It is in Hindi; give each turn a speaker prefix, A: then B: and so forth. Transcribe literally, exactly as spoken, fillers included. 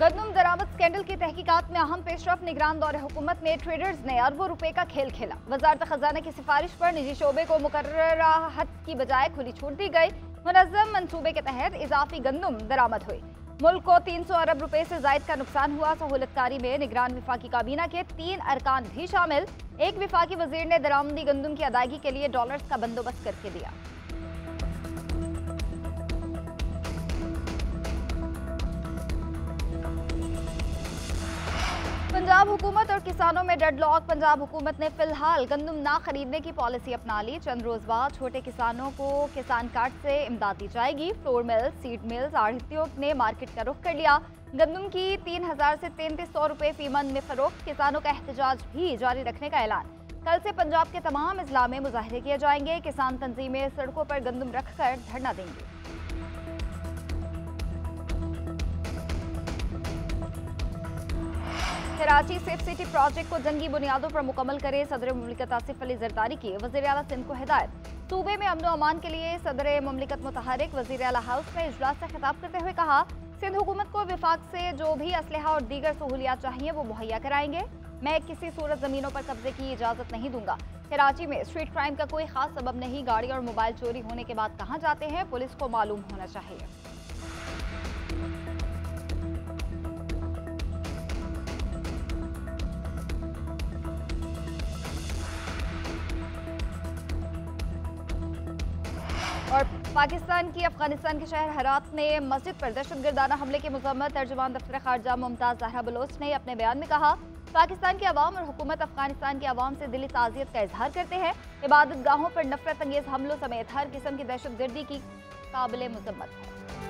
A: गंदम दरामद स्कैंडल की तहकीकात में अहम पेशरफ निगरान दौरे हुकूमत में ट्रेडर्स ने अरबों रुपए का खेल खेला। वजारत खजाना की सिफारिश पर निजी शोबे को मुकर्ररा हद की बजाय खुली छूट दी गई। मुनज़्ज़म मंसूबे के तहत इजाफी गंदम दरामद हुई। मुल्क को तीन सौ अरब रुपए से जायद का नुकसान हुआ। सहूलतकारी में निगरान विफाकी काबीना के तीन अरकान भी शामिल। एक विफाकी वजीर ने दरामदी गंदम की अदायगी के लिए डॉलर्स का बंदोबस्त करके दिया। पंजाब हुकूमत और किसानों में डेडलॉक। पंजाब हुकूमत ने फिलहाल गंदम ना खरीदने की पॉलिसी अपना ली। चंद रोज बाद छोटे किसानों को किसान कार्ड से इमदाद दी जाएगी। फ्लोर मिल्स, सीड मिल्स, आढ़तियों ने मार्केट का रुख कर लिया। गंदम की तीन हजार से तैंतीस सौ रुपए फी मन में फरोख्त। किसानों का एहतजाज भी जारी रखने का ऐलान। कल से पंजाब के तमाम अजला में मुजाहरे किए जाएंगे। किसान तंजीमें सड़कों पर गंदम रखकर धरना देंगी। कराची सेफ सिटी प्रोजेक्ट को जंगी बुनियादों पर मुकम्मल करे। सदर मुमलिकत आसिफ अली जरदारी की वज़ीर आला सिंध को हिदायत। सूबे में अमन अमान के लिए सदर मुमलिकत मुतहरिक वज़ीर आला हाउस में इजलास से खिताब करते हुए कहा, सिंध हुकूमत को विफाक से जो भी असलहा और दीगर सहूलियात चाहिए वो मुहैया कराएंगे। मैं किसी सूरत जमीनों पर कब्जे की इजाजत नहीं दूंगा। कराची में स्ट्रीट क्राइम का कोई खास सबब नहीं। गाड़ी और मोबाइल चोरी होने के बाद कहाँ जाते हैं, पुलिस को मालूम होना चाहिए। और पाकिस्तान की अफगानिस्तान के शहर हरात ने मस्जिद पर दहशतगर्दाना हमले की मजम्मत। तर्जुमान दफ्तर खारजा मुमताज जहरा बलोच ने अपने बयान में कहा, पाकिस्तान की आवाम और हुकूमत अफगानिस्तान की आवाम से दिली ताज़ियत का इजहार करते हैं। इबादत गाहों पर नफरत अंगेज हमलों समेत हर किस्म की दहशतगर्दी की काबिल मजम्मत है।